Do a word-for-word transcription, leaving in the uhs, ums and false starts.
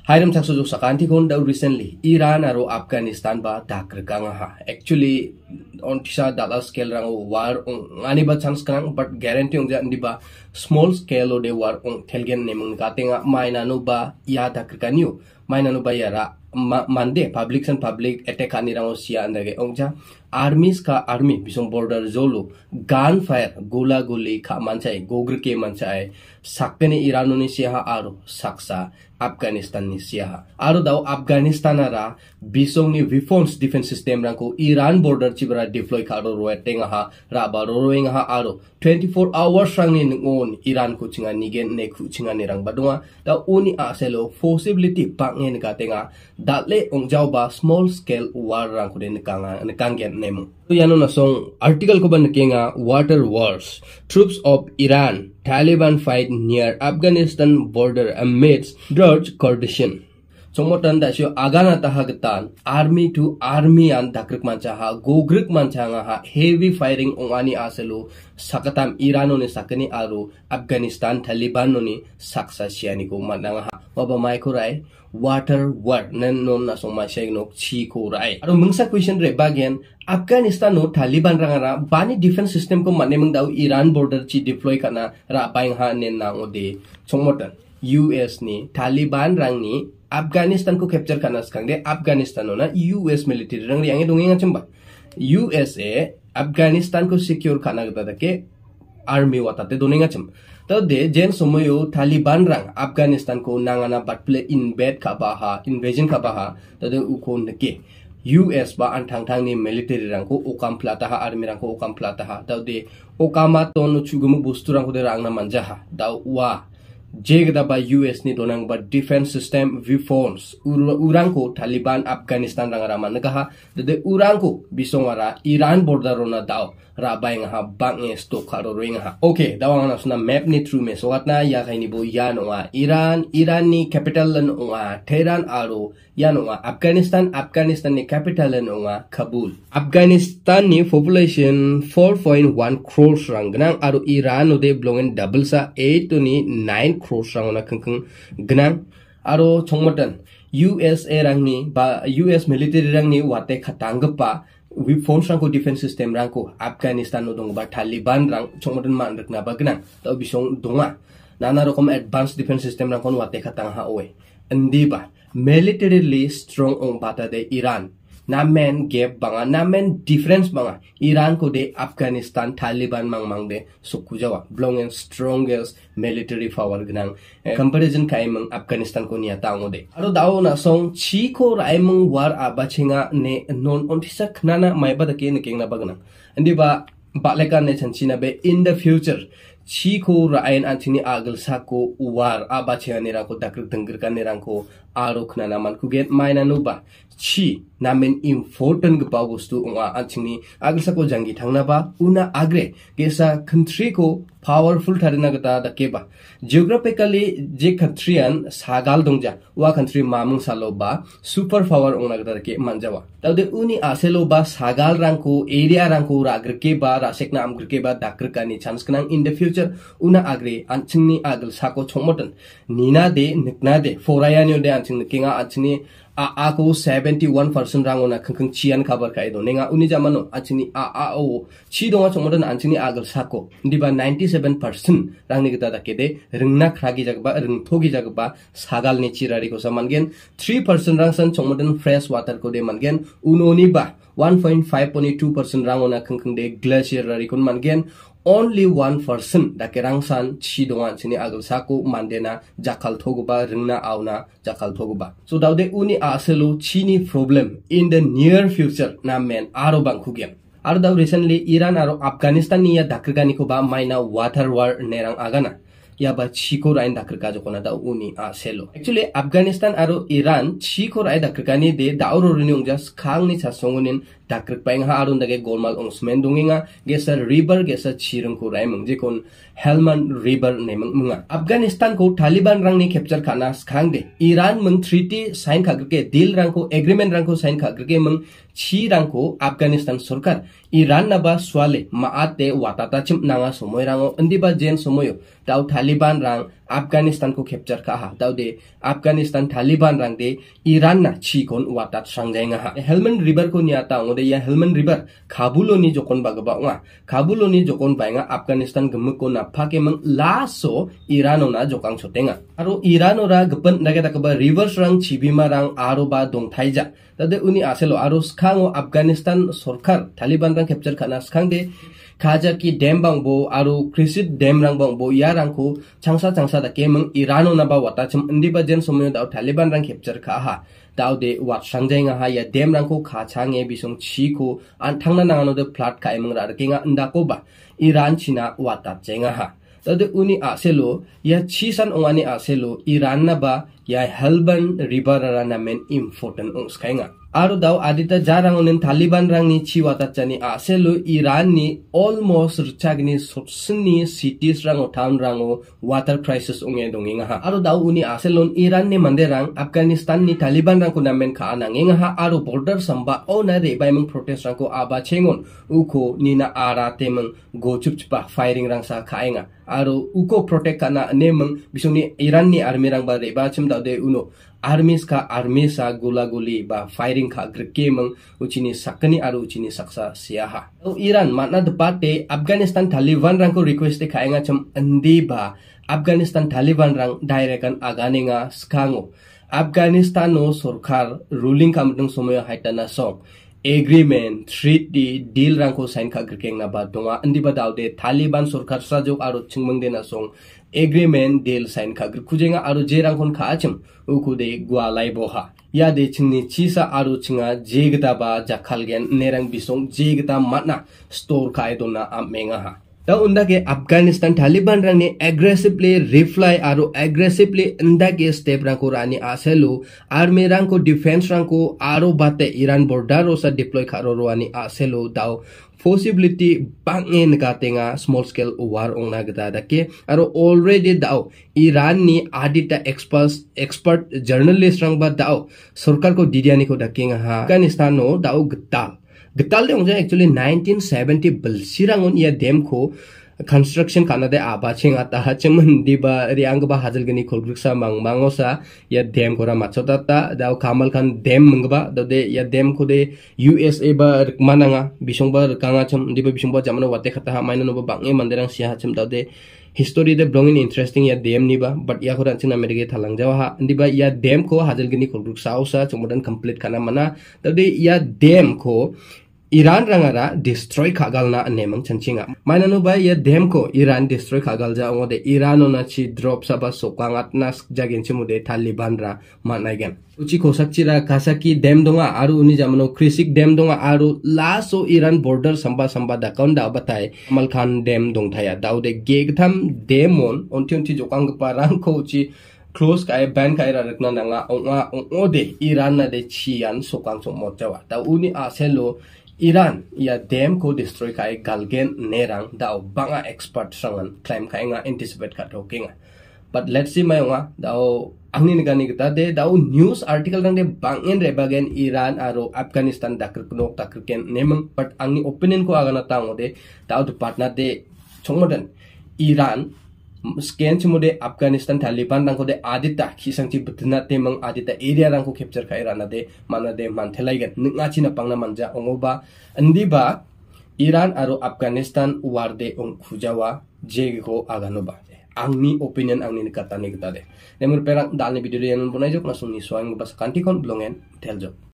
Hiram sakso jo sakanti kon da recently Iran aro Afghanistan ba dakgrikgen ha. Actually on tisa dala scale rang war ngani ba chance kang but guarantee ong ja ndi ba small scale o de war ong thelgen nemung katenga maina no ba ya dakgrikgen yu maina no ba yara mande public and public attack ani rang sia andage ong ja armies ka army bisong border zolo gunfire gola goli kha manchai gogrike manchai sakpene Iran ni sia aro saksa Afghanistan ni sia aro daw Afghanistan ara bisong ni weapons defense system rangko Iran border chibra deploy karo roetenga ha raba roing ha aro twenty-four hours rang ni ngon Iran ko chinga nigen ne khu chinga ni rang badunga da uni aselo possibility pangen ka tenga datle ongjau ba small scale war rang ko den kanga ne kangen nemu to yano na song article ko ban kenga water wars troops of Iran Taliban fight near Afghanistan border amidst drought condition. Somotan da syo agana tahagatan army to army an dakrik mancha ha gogrik mancha nga ha heavy firing ongani aselu sakatam Iran ni sakani aro Afghanistan Taliban ni saksa siani ko mananga ha baba mai ko rai water war nan non na soma shegno chi ko rai aro mungsa question re bagen Afghanistan no Taliban rangara bani defense system ko manne mung dau Iran border chi deploy kana ra baing ha nen na ode somotan U S ni Taliban rang ni Afghanistan ko capture kana skangde Afghanistan no na U S military rang yang dong yang chamba U S A Afghanistan ko secure kana gata ke army wata te doninga cham to de jen somoyo Taliban rang Afghanistan ko nangana batple invade ka ba ha invasion ka ba ha to de ukon ke U S ba antang tang ni military rang ko okam plata ha army rang ko okam plata ha to de okama ton chugumu bustu rang ko de rang na manja ha da wa jegda ba U S ni donang ba defense system weapons urangko Taliban Afghanistan rangara managaha de urangko bisongara Iran border rona daw rabai nga bang sto kharo ring ha okay dawang na suna map ni through me so atna ya kaini bo ya no Iran Iran ni capital lan wa Tehran aro ya no Afghanistan Afghanistan ni capital lan wa Kabul Afghanistan ni population four point one crores rang gnang aro Iran no de blongen double sa eight to ni nine crores rang na kengkeng gnang aro chongmotan U S A rang ni ba U S military rang ni wate khatangpa weapons rangko defense system rangko Afghanistan no dong ba Taliban rang chongmodan man rekna ba gnang ta bisong donga nana rokom advanced defense system rangko wate khatang ha oe andi ba militarily strong ong bata de Iran na men gap banga na men difference banga Iran ko de Afghanistan Taliban mang mang de sukujawa blong and strongest military power gnang comparison kai mang Afghanistan ko niya tawo de aro daw na song chi ko rai mang war abachinga ne non ontisa knana mai ba de ke ne kengna bagna andi ba baleka ne chanchina be in the future chi ko rai an chini agal sako war abachinga ne ra ko dakrik dengir kan ne rang ko aro knana man ku get maina no ba chi namen important gapa gustu unga anchini agal sako jangi thangna ba una agre gesa country ko powerful tharina gata dakeba geographically je country an sagal dongja wa country mamung salo ba super power ongna gata ke manjawa taude uni aselo ba sagal rangko area rangko ragre ke ba rasekna amgre ke ba dakrikani chance kanang in the future una agre anchini agal sako chongmotan nina de nikna de forayani de anching kinga anchini a a ko seventy-one percent rangona khangkhang chian khabar kai do nenga uni jamano anchini a a o chi donga chongmodan anchini agal sako ndiba ninety-seven percent rangni gita dakede rungna khragi jagba rung thogi jagba sagal ni chirari ko samangen three percent rangsan chongmodan fresh water ko de mangen unoni ba one point five point two percent rangona khangkhang de glacier rari kon mangen only one percent da kerangsan chi donga chini agal sako mandena jakal thoguba rungna auna jakal thoguba so daude uni aselo chini problem in the near future na men aro bang khugem aro daw recently Iran aro Afghanistan ni ya dakrigani ko ba maina water war nerang agana ya ba chiko rain dakrika jokona da uni aselo actually Afghanistan aro Iran chiko rai dakrikani de dauro rini ungjas khang ni chasongunin dakrik paing ha arun dage golmal ongsmen dunginga gesa river gesa chirung ko rai mung jekon Helmand river ne munga Afghanistan ko Taliban rang ni capture kana khang de Iran mung treaty sign khagke deal rang ko agreement rang ko sign khagke mung chi rang ko Afghanistan sarkar Iran na ba swale maate watata chim nanga somoy rango andi ba jen somoyo daw Taliban rang Afghanistan ko capture ka ha daw de Afghanistan Taliban rang de Iran na chikon watat sangjay nga ha Helmand River ko niata ngode ya Helmand River Kabulo ni jokon bagaba nga Kabulo ni jokon ba nga Afghanistan gemuk ko na phake mang laso Irano na jokang chotenga aro Irano ra gapan nageta ka ba rivers rang chibima rang aro ba dong thaija tade uni aselo aro skhango Afghanistan sarkar Taliban rang capture kana skhangde kaja ki dam bang bo aro krisit dam rang bang bo ya rang ko changsa changsa da kemang Irano na ba wata chim indi ba jen somoy da Taliban rang capture ka ha daw de wat sangjay nga ha ya dam rang ko kha change bisong chi ko an thangna nangano de flat ka emang ra kinga nda ko ba Iran china wata chenga ha tade uni aselo ya chisan ongani aselo Iran na ba ya Helmand River ra na men important ong skainga aro daw adita jarang onen Taliban rang ni chiwata chani aselo Iran ni almost rchagni sotsni cities rang o town rang o water crisis onge donginga ha aro daw uni aselon Iran ni manderang Afghanistan ni Taliban rang ko namen ka anangenga ha aro border samba o na re baimang protest rang ko aba chengon uko nina ara temang go chupchupa firing rang sa kaenga aro uko protect kana nemang bisoni Iran ni army rang ba re ba chim daw de uno armies ka army sa gula guli ba firing ka grike mang uchini sakani aru uchini saksa siaha o Iran mana depate Afghanistan Taliban rang ko request ka nga cham andi ba Afghanistan Taliban rang direct agane nga skango Afghanistan no sarkar ruling kamdung somoy haitana song agreement treaty deal rang ko sign ka grike na ba donga andi ba daw de Taliban sarkar sajok aru chingmang de na song agreement deal sign ka kujenga aru jerang kon ka achim uku de gwalai boha ya de chingni chisa aru chinga jegda ba jakhalgen nerang bisong jegda matna store ka idona amenga ha ta undake Afghanistan Taliban rang ni aggressively reply aru aggressively undake step rang ko rani aselu army rang ko defense rang ko aru bate Iran border ro sa deploy kharo roani aselu daw possibility bangin ka tenga small scale war ongna gata dake aro already daw Iran ni adita experts expert journalist rang ba daw sarkar ko didiani ko dakenga ha Afghanistan no daw gtal gtal de ongja actually nineteen seventy balsirangon ya dem ko construction kana de aba ching ata hacheman diba riang ba hajal gani kolgruksa mang mangosa ya dem kora machota ta daw kamal kan dem mangba de ya dem ko de U S A ba mananga bisong ba kanga cham diba bisong ba jamana wate khata ha maina no ba bange manderang sia cham de history de belonging interesting ya dem ni ba but ya khodan china merege thalang jawa ha diba ya dem ko hajal gani kolgruksa usa chomodan complete kana mana de ya dem ko Iran rangara destroy kagal na nemang chanchinga mainanu ba ya dem ko Iran destroy kagal ja ngode Iran na chi drop saba sokangat nas jagen chimude Taliban ra manaigen uchi kosakchira kasaki dem donga aru uni jamano krisik dem donga aru laso Iran border samba samba da kaunda batai Amal Khan dem dong thaya daude gegtham demon onti onti jokang parang ko uchi close kai ban kai ra rakna nanga onga ongode Iran na de chian sokang somot jawa ta uni aselo Iran ya dem ko destroy kai galgen nerang daw banga expert sangan claim kai nga anticipate ka talking but let's see mayonga daw angni nigani kita de daw news article rang de bangin rebagen Iran aro Afghanistan dakrikno dakrikgen nemang but angni opinion ko agana tango de daw de partner de chongmodan Iran scan chumude Afghanistan Taliban rang ko de adita kisang chi butna temang adita area rang ko capture kai rana de mana de manthelaigan ninga china pangna manja ongoba andi ba Iran aro Afghanistan war de ong khujawa je ko aganoba angni opinion angni nikata ni kita de nemur perang dalni video yan bunai jok nasung ni soang bas kanti kon blongen teljo